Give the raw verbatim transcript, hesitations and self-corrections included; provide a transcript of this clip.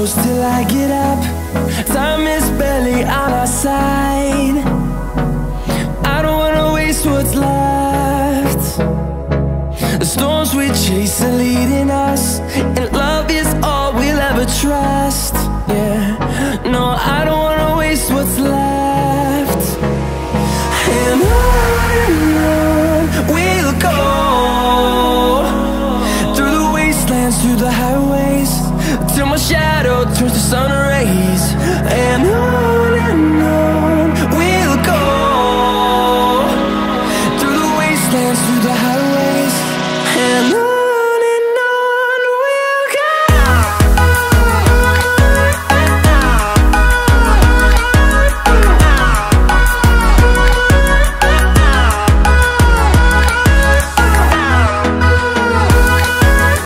close till I get up. Time is barely on our side. I don't wanna waste what's left. The storms we chase are leading us, and love is all we'll ever trust. Yeah, no, I don't wanna waste what's left. And on and on we'll go, through the wastelands, through the highways, till my shadow turns to sun rays. And on